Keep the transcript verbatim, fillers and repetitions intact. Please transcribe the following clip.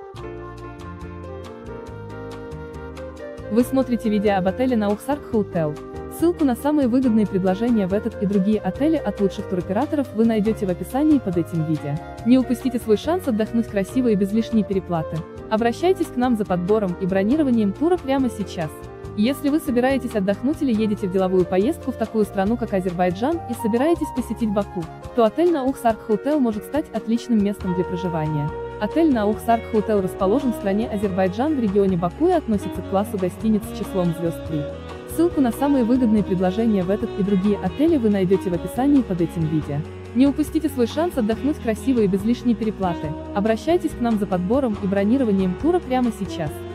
Вы смотрите видео об отеле Науксарк Hotel. Ссылку на самые выгодные предложения в этот и другие отели от лучших туроператоров вы найдете в описании под этим видео. Не упустите свой шанс отдохнуть красиво и без лишней переплаты. Обращайтесь к нам за подбором и бронированием тура прямо сейчас. Если вы собираетесь отдохнуть или едете в деловую поездку в такую страну, как Азербайджан, и собираетесь посетить Баку, то отель Науксарк Hotel может стать отличным местом для проживания. Отель Науксарк Hotel расположен в стране Азербайджан в регионе Баку и относится к классу гостиниц с числом звезд три. Ссылку на самые выгодные предложения в этот и другие отели вы найдете в описании под этим видео. Не упустите свой шанс отдохнуть красиво и без лишней переплаты. Обращайтесь к нам за подбором и бронированием тура прямо сейчас.